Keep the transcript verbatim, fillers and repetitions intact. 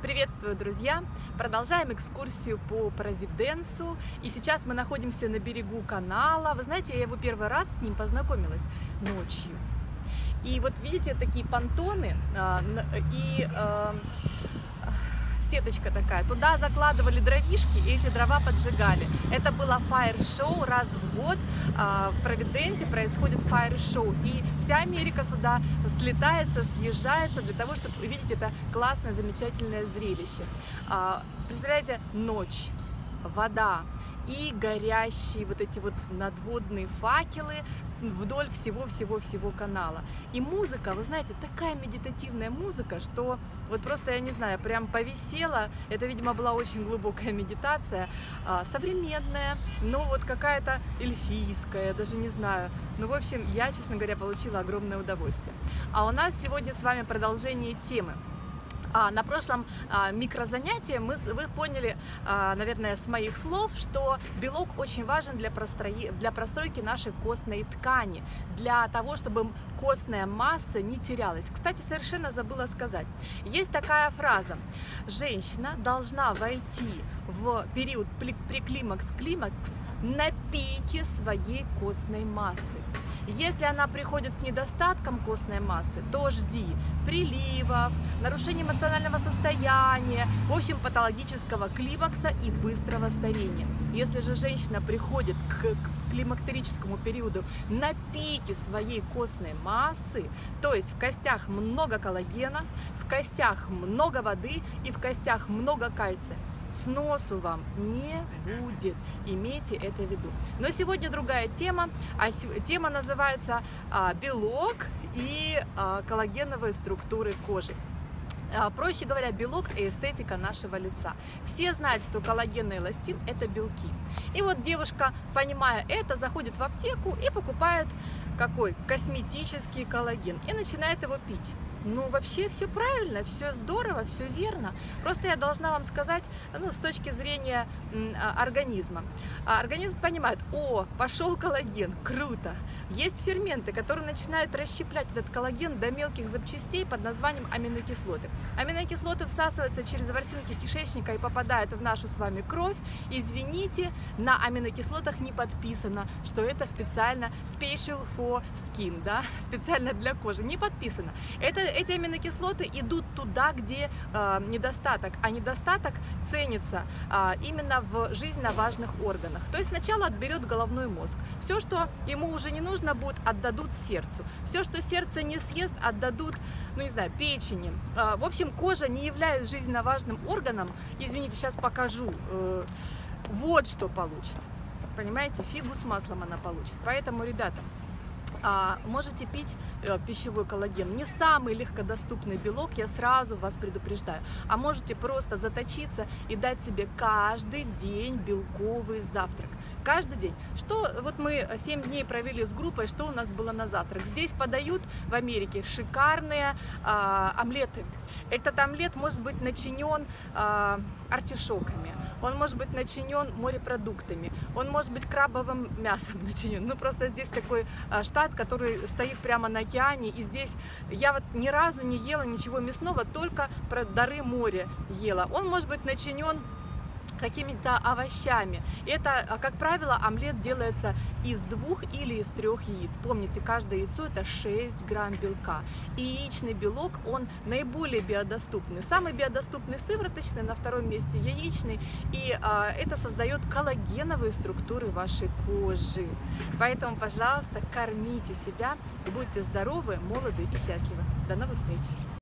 Приветствую, друзья! Продолжаем экскурсию по Провиденсу. И сейчас мы находимся на берегу канала. Вы знаете, я его первый раз с ним познакомилась ночью. И вот видите, такие понтоны и сеточка такая. Туда закладывали дровишки, и эти дрова поджигали. Это было фаер-шоу. Раз в год в Провиденсе происходит фаер-шоу. И вся Америка сюда слетается, съезжается для того, чтобы увидеть это классное, замечательное зрелище. Представляете, ночь, вода и горящие вот эти вот надводные факелы вдоль всего-всего-всего канала. И музыка, вы знаете, такая медитативная музыка, что вот просто, я не знаю, прям повисела. Это, видимо, была очень глубокая медитация, современная, но вот какая-то эльфийская, даже не знаю. Ну, в общем, я, честно говоря, получила огромное удовольствие. А у нас сегодня с вами продолжение темы. А на прошлом а, микрозанятии мы, вы поняли, а, наверное, с моих слов, что белок очень важен для, прострои, для простройки нашей костной ткани, для того, чтобы костная масса не терялась. Кстати, совершенно забыла сказать. Есть такая фраза: женщина должна войти в период преклимакс-климакс на пике своей костной массы. Если она приходит с недостатком костной массы, то жди приливов, нарушения эмоционального состояния, в общем, патологического климакса и быстрого старения. Если же женщина приходит к климактерическому периоду на пике своей костной массы, то есть в костях много коллагена, в костях много воды и в костях много кальция, сносу вам не будет, имейте это в виду. Но сегодня другая тема, а тема называется а, белок и а, коллагеновые структуры кожи. Проще говоря, белок и эстетика нашего лица. Все знают, что коллаген и эластин – это белки. И вот девушка, понимая это, заходит в аптеку и покупает какой? Косметический коллаген и начинает его пить. Ну, вообще все правильно, все здорово, все верно. Просто я должна вам сказать, ну, с точки зрения организма. Организм понимает: о, пошел коллаген, круто. Есть ферменты, которые начинают расщеплять этот коллаген до мелких запчастей под названием аминокислоты. Аминокислоты всасываются через ворсинки кишечника и попадают в нашу с вами кровь. Извините, на аминокислотах не подписано, что это специально special for skin, да, специально для кожи. Не подписано. Это Эти аминокислоты идут туда, где э, недостаток, а недостаток ценится э, именно в жизненно важных органах. То есть сначала отберет головной мозг. Все, что ему уже не нужно будет, отдадут сердцу. Все, что сердце не съест, отдадут, ну не знаю, печени. Э, в общем, кожа не является жизненно важным органом. Извините, сейчас покажу. Э, вот что получит. Понимаете, фигу с маслом она получит. Поэтому, ребята, А, можете пить э, пищевой коллаген. Не самый легкодоступный белок, я сразу вас предупреждаю. А можете просто заточиться и дать себе каждый день белковый завтрак. Каждый день. Что вот мы семь дней провели с группой, что у нас было на завтрак? Здесь подают в Америке шикарные э, омлеты. Этот омлет может быть начинен э, артишоками, он может быть начинен морепродуктами, он может быть крабовым мясом начинен. Ну просто здесь такой э, штат, который стоит прямо на океане, и здесь я вот ни разу не ела ничего мясного, только про дары моря ела. Он может быть начинен какими-то овощами. Это, как правило, омлет делается из двух или из трех яиц. Помните, каждое яйцо это шесть грамм белка. И яичный белок, он наиболее биодоступный. Самый биодоступный сывороточный, на втором месте яичный. И а, это создает коллагеновые структуры вашей кожи. Поэтому, пожалуйста, кормите себя, будьте здоровы, молоды и счастливы. До новых встреч!